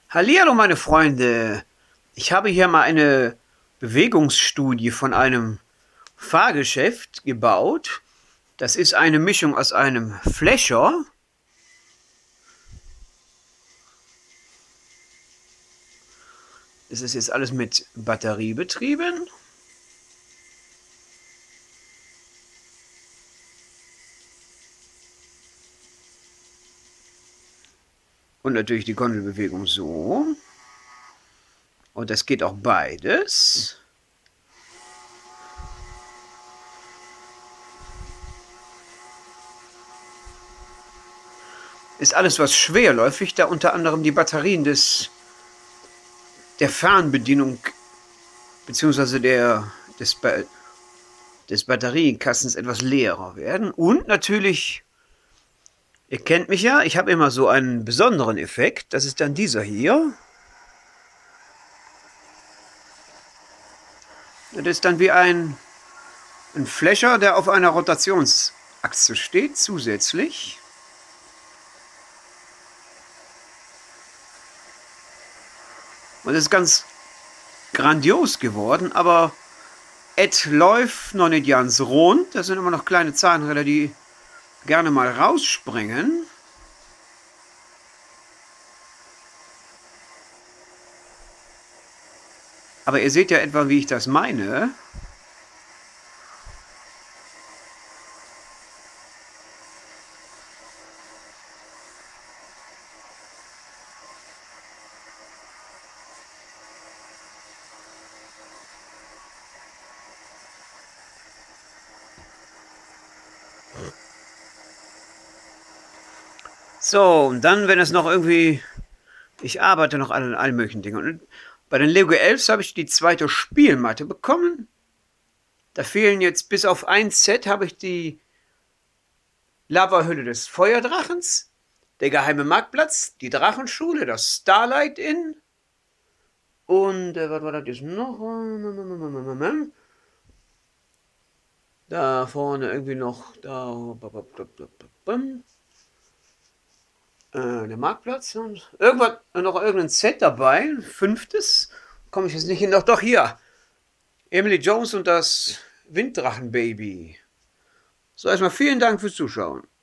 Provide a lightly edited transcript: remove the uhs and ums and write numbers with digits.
Hallihallo, meine Freunde. Ich habe hier mal eine Bewegungsstudie von einem Fahrgeschäft gebaut. Das ist eine Mischung aus einem Flächer, das ist jetzt alles mit Batterie betrieben, und natürlich die Gondelbewegung so. Und das geht auch beides. Ist alles was schwerläufig, da unter anderem die Batterien der Fernbedienung bzw. des Batterienkastens etwas leerer werden. Und natürlich, ihr kennt mich ja, ich habe immer so einen besonderen Effekt. Das ist dann dieser hier. Das ist dann wie ein Flächer, der auf einer Rotationsachse steht, zusätzlich. Und es ist ganz grandios geworden, aber es läuft noch nicht ganz rund. Das sind immer noch kleine Zahnräder, die gerne mal rausspringen. Aber ihr seht ja etwa, wie ich das meine. So, und dann, wenn es noch irgendwie... Ich arbeite noch an allen möglichen Dingen. Und bei den Lego Elves habe ich die zweite Spielmatte bekommen. Da fehlen jetzt, bis auf ein Set, habe ich die Lavahülle des Feuerdrachens, der geheime Marktplatz, die Drachenschule, das Starlight Inn und, was war das jetzt noch? Da vorne irgendwie noch, der Marktplatz und irgendwas, noch irgendein Set dabei, ein fünftes, komme ich jetzt nicht hin, doch hier, Emily Jones und das Winddrachenbaby. So, erstmal vielen Dank fürs Zuschauen.